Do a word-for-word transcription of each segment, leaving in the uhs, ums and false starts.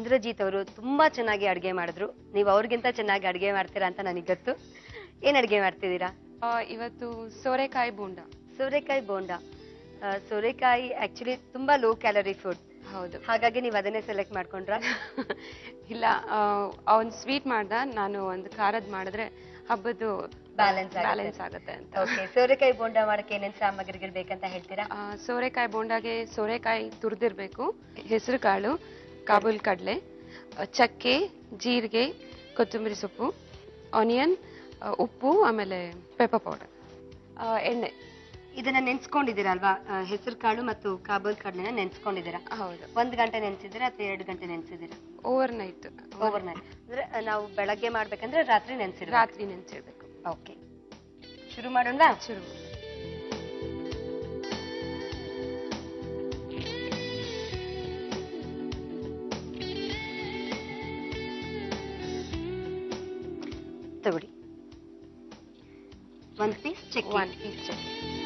ಇಂದ್ರಜಿತ್ ಅವರು ತುಂಬಾ ಚೆನ್ನಾಗಿ ಅಡುಗೆ ಮಾಡಿದ್ರು. ನೀವು ಅವ್ರಿಗಿಂತ ಚೆನ್ನಾಗಿ ಅಡುಗೆ ಮಾಡ್ತೀರಾ ಅಂತ ನನಗೆ ಗೊತ್ತು. ಏನ್ ಅಡುಗೆ ಮಾಡ್ತಿದ್ದೀರಾ? ಇವತ್ತು ಸೋರೆಕಾಯಿ ಬೋಂಡ. ಸೋರೆಕಾಯಿ ಬೋಂಡ. ಸೋರೆಕಾಯಿ ಆಕ್ಚುಲಿ ತುಂಬಾ ಲೋ ಕ್ಯಾಲರಿ ಫುಡ್. ಹೌದು, ಹಾಗಾಗಿ ನೀವು ಅದನ್ನೇ ಸೆಲೆಕ್ಟ್ ಮಾಡ್ಕೊಂಡ್ರ? ಇಲ್ಲ, ಅವ್ನು ಸ್ವೀಟ್ ಮಾಡ್ದ, ನಾನು ಒಂದು ಖಾರದ್ ಮಾಡಿದ್ರೆ ಹಬ್ಬದ್ದು ಬ್ಯಾಲೆನ್ಸ್ ಬ್ಯಾಲೆನ್ಸ್ ಆಗುತ್ತೆ ಅಂತ. ಓಕೆ, ಸೋರೆಕಾಯಿ ಬೋಂಡ ಮಾಡಕ್ಕೆ ಏನೇನ್ ಸಾಮಗ್ರಿಗಳು ಬೇಕಂತ ಹೇಳ್ತೀರಾ? ಸೋರೆಕಾಯಿ ಬೋಂಡಾಗೆ ಸೋರೆಕಾಯಿ ತುರಿದಿರ್ಬೇಕು, ಹೆಸರು ಕಾಳು, ಕಾಬೂಲ್ ಕಡಲೆ, ಚಕ್ಕೆ, ಜೀರಿಗೆ, ಕೊತ್ತಂಬರಿ ಸೊಪ್ಪು, ಆನಿಯನ್, ಉಪ್ಪು, ಆಮೇಲೆ ಪೆಪ್ಪರ್ ಪೌಡರ್, ಎಣ್ಣೆ. ಇದನ್ನ ನೆನ್ಸ್ಕೊಂಡಿದ್ದೀರಾ ಅಲ್ವಾ? ಹೆಸರು ಕಾಳು ಮತ್ತು ಕಾಬೂಲ್ ಕಡಲೆನ ನೆನ್ಸ್ಕೊಂಡಿದ್ದೀರಾ? ಹೌದು. ಒಂದ್ ಗಂಟೆ ನೆನ್ಸಿದ್ದೀರಾ ಅಥವಾ ಎರಡು ಗಂಟೆ ನೆನ್ಸಿದ್ದೀರಾ? Overnight. ಓವರ್ ನೈಟ್ ಅಂದ್ರೆ ನಾವು ಬೆಳಗ್ಗೆ ಮಾಡ್ಬೇಕಂದ್ರೆ ರಾತ್ರಿ ನೆನ್ಸಿರ್ಬೇಕು. ರಾತ್ರಿ ನೆನ್ಸಿರ್ಬೇಕು. ಓಕೆ, ಶುರು ಮಾಡೋಣ. ಶುರು. ತಗೊಳ್ಳಿ, ಒಂದ್ ಪೀಸ್ ಚಕ್ಕೆ. ಒನ್ ಪೀಸ್ ಚಕ್ಕೆ.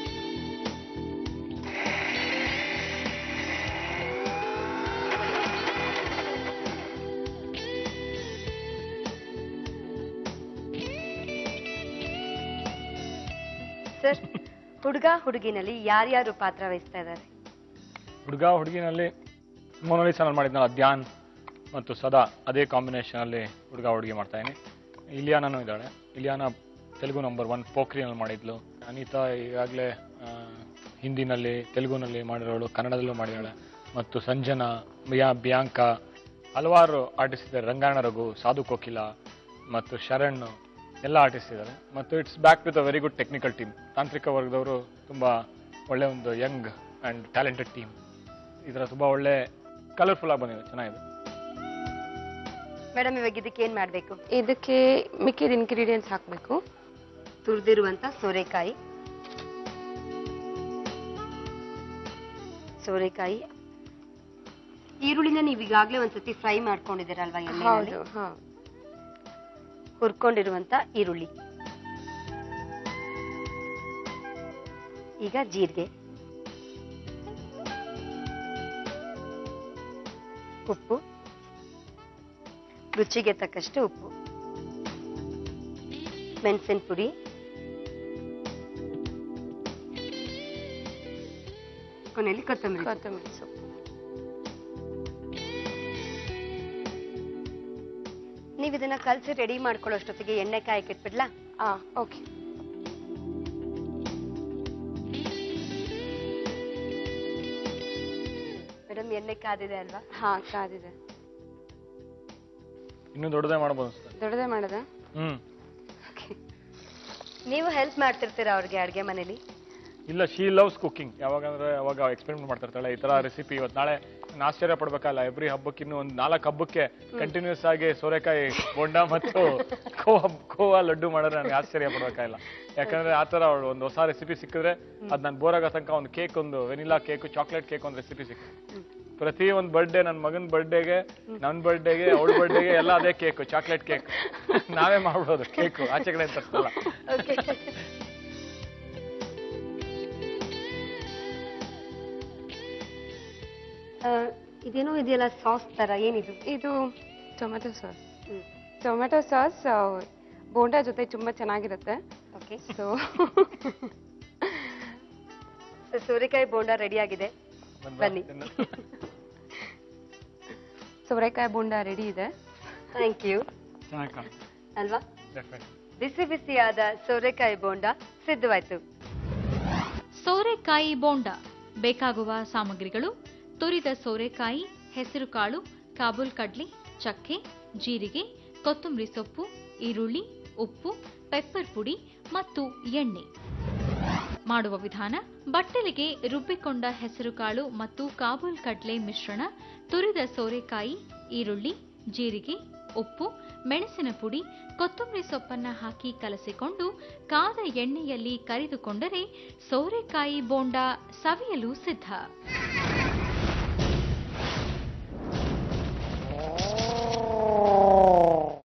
ಸರ್, ಹುಡುಗ ಹುಡುಗಿನಲ್ಲಿ ಯಾರ್ಯಾರು ಪಾತ್ರ ವಹಿಸ್ತಾ ಇದ್ದಾರೆ? ಹುಡುಗ ಹುಡುಗಿನಲ್ಲಿ ಮೊನಾಲಿಸಾನಲ್ಲಿ ಮಾಡಿದ್ನಲ್ಲ ಧ್ಯಾನ್ ಮತ್ತು ಸದಾ, ಅದೇ ಕಾಂಬಿನೇಷನ್ ಅಲ್ಲಿ ಹುಡುಗ ಹುಡುಗಿ ಮಾಡ್ತಾ ಇದ್ದೀನಿ. ಇಲಿಯಾನೂ ಇದ್ದಾಳೆ. ಇಲಿಯಾನ ತೆಲುಗು ನಂಬರ್ ಒನ್ ಪೋಖ್ರಿನಲ್ಲಿ ಮಾಡಿದ್ಲು. ಅನಿತಾ ಈಗಾಗಲೇ ಹಿಂದಿನಲ್ಲಿ ತೆಲುಗುನಲ್ಲಿ ಮಾಡಿರೋಳು, ಕನ್ನಡದಲ್ಲೂ ಮಾಡಿದ್ದಾಳೆ. ಮತ್ತು ಸಂಜನಾ, ಬಿಯಾ ಬಿಯಾಂಕಾ, ಹಲವಾರು ಆರ್ಟಿಸ್ಟ್ ಇದ್ದಾರೆ. ರಂಗಾಯಣ ರಘು, ಸಾಧು ಕೋಕಿಲ ಮತ್ತು ಶರಣ್ ಎಲ್ಲ ಆರ್ಟಿಸ್ಟ್ ಇದ್ದಾರೆ. ಮತ್ತು it's back with a very good technical team. ತಾಂತ್ರಿಕ ವರ್ಗದವರು ತುಂಬ ಒಳ್ಳೆ ಒಂದು ಯಂಗ್ ಆ್ಯಂಡ್ ಟ್ಯಾಲೆಂಟೆಡ್ ಟೀಮ್. ಈ ಥರ ತುಂಬ ಒಳ್ಳೆ ಕಲರ್ಫುಲ್ ಆಗಿ ಬಂದಿದೆ, ಚೆನ್ನಾಗಿದೆ. ಮೇಡಮ್, ಇವಾಗ ಇದಕ್ಕೆ ಏನ್ ಮಾಡ್ಬೇಕು? ಇದಕ್ಕೆ ಮಿಕ್ಕಿದ ಇಂಗ್ರೀಡಿಯೆಂಟ್ಸ್ ಹಾಕಬೇಕು. ತುರಿದಿರುವಂತ ಸೋರೆಕಾಯಿ, ಸೋರೆಕಾಯಿ, ಈರುಳ್ಳಿನ ನೀವು ಈಗಾಗಲೇ ಒಂದ್ಸತಿ ಫ್ರೈ ಮಾಡ್ಕೊಂಡಿದ್ದೀರಲ್ವಾ ಎಣ್ಣೆಯಲ್ಲಿ? ಹೌದು. ಹಾ, ಹುರ್ಕೊಂಡಿರುವಂತ ಈರುಳ್ಳಿ. ಈಗ ಜೀರಿಗೆ, ಉಪ್ಪು, ರುಚಿಗೆ ತಕ್ಕಷ್ಟು ಉಪ್ಪು, ಮೆಣಸಿನ ಪುಡಿ, ಕೊನೆಯಲ್ಲಿ ಕೊತ್ತಂಬರಿ ಕೊತ್ತಂಬರಿ ಸೊಪ್ಪು. ನೀವು ಇದನ್ನ ಕಲಸಿ ರೆಡಿ ಮಾಡ್ಕೊಳ್ಳೋಷ್ಟೊತ್ತಿಗೆ ಎಣ್ಣೆ ಕಾಯಕ್ಕೆ ಇಟ್ಬಿಡ್ಲಾ? ಆ ಓಕೆ. ಮೇಡಮ್, ಎಣ್ಣೆ ಕಾದಿದೆ ಅಲ್ವಾ? ಹಾ, ಕಾದಿದೆ. ಇನ್ನೂ ದೊಡ್ಡದೇ ಮಾಡಬಹುದು. ದೊಡ್ಡದೇ ಮಾಡದ? ಹ್ಮ್. ನೀವು ಹೆಲ್ಪ್ ಮಾಡ್ತಿರ್ತೀರಾ ಅವ್ರಿಗೆ ಅಡ್ಗೆ ಮನೇಲಿ? ಇಲ್ಲ, ಶಿ ಲವ್ಸ್ ಕುಕಿಂಗ್. ಯಾವಾಗಂದ್ರೆ ಅವಾಗ ಎಕ್ಸ್ಪೆರಿಮೆಂಟ್ ಮಾಡ್ತಾ ಇರ್ತಾಳೆ. ಈ ತರ ರೆಸಿಪಿ ಇವತ್ತು ನಾಳೆ ಆಶ್ಚರ್ಯ ಪಡ್ಬೇಕಲ್ಲ. ಎವ್ರಿ ಹಬ್ಬಕ್ಕೆ ಇನ್ನು ಒಂದು ನಾಲ್ಕು ಹಬ್ಬಕ್ಕೆ ಕಂಟಿನ್ಯೂಸ್ ಆಗಿ ಸೋರೆಕಾಯಿ ಬೋಂಡ ಮತ್ತು ಕೋವಾ ಕೋವಾ ಲಡ್ಡು ಮಾಡಿದ್ರೆ ನನಗೆ ಆಶ್ಚರ್ಯ ಪಡ್ಬೇಕಾಗಿಲ್ಲ. ಯಾಕಂದ್ರೆ ಆ ತರ ಅವಳು ಒಂದು ಹೊಸ ರೆಸಿಪಿ ಸಿಕ್ಕಿದ್ರೆ ಅದ್ ನಾನು ಬೋರ್ ಆಗೋ ತನಕ ಒಂದು ಕೇಕ್, ಒಂದು ವೆನಿಲಾ ಕೇಕ್, ಚಾಕ್ಲೇಟ್ ಕೇಕ್ ಒಂದು ರೆಸಿಪಿ ಸಿಕ್ಕಿದೆ. ಪ್ರತಿ ಒಂದು ಬರ್ಡೇ, ನನ್ನ ಮಗನ ಬರ್ಡೇಗೆ, ನನ್ನ ಬರ್ಡೇಗೆ, ಅವಳ ಬರ್ಡೇಗೆ ಎಲ್ಲ ಅದೇ ಕೇಕ್, ಚಾಕ್ಲೇಟ್ ಕೇಕ್ ನಾವೇ ಮಾಡ್ಬೋದು. ಕೇಕ್ ಆಚೆ ಕಡೆ ತರಿಸಲ್ಲ. ಇದೇನೋ ಇದೆಯಲ್ಲ ಸಾಸ್ ತರ, ಏನಿದು? ಇದು tomato sauce. Tomato sauce bonda ಜೊತೆ ತುಂಬಾ ಚೆನ್ನಾಗಿರುತ್ತೆ. ಓಕೆ, ಸೊ ಸೋರೆಕಾಯಿ ಬೋಂಡಾ ರೆಡಿ ಆಗಿದೆ, ಬನ್ನಿ. ಸೋರೆಕಾಯಿ ಬೋಂಡಾ ರೆಡಿ ಇದೆ. Thank you. ಅಲ್ವಾ? ಬಿಸಿ ಬಿಸಿಯಾದ ಸೋರೆಕಾಯಿ ಬೋಂಡಾ ಸಿದ್ಧವಾಯ್ತು. ಸೋರೆಕಾಯಿ ಬೋಂಡಾ ಬೇಕಾಗುವ ಸಾಮಗ್ರಿಗಳು: ತುರಿದ ಸೋರೆಕಾಯಿ, ಹೆಸರುಕಾಳು, ಕಾಬೂಲ್ ಕಡ್ಲೆ, ಚಕ್ಕೆ, ಜೀರಿಗೆ, ಕೊತ್ತಂಬರಿ ಸೊಪ್ಪು, ಈರುಳ್ಳಿ, ಉಪ್ಪು, ಪೆಪ್ಪರ್ ಪುಡಿ ಮತ್ತು ಎಣ್ಣೆ. ಮಾಡುವ ವಿಧಾನ: ಬಟ್ಟಲಿಗೆ ರುಬ್ಬಿಕೊಂಡ ಹೆಸರುಕಾಳು ಮತ್ತು ಕಾಬೂಲ್ ಕಡ್ಲೆ ಮಿಶ್ರಣ, ತುರಿದ ಸೋರೆಕಾಯಿ, ಈರುಳ್ಳಿ, ಜೀರಿಗೆ, ಉಪ್ಪು, ಮೆಣಸಿನ ಪುಡಿ, ಕೊತ್ತಂಬರಿ ಸೊಪ್ಪನ್ನ ಹಾಕಿ ಕಲಸಿಕೊಂಡು ಕಾದ ಎಣ್ಣೆಯಲ್ಲಿ ಕರಿದುಕೊಂಡರೆ ಸೋರೆಕಾಯಿ ಬೋಂಡಾ ಸವಿಯಲು ಸಿದ್ಧ.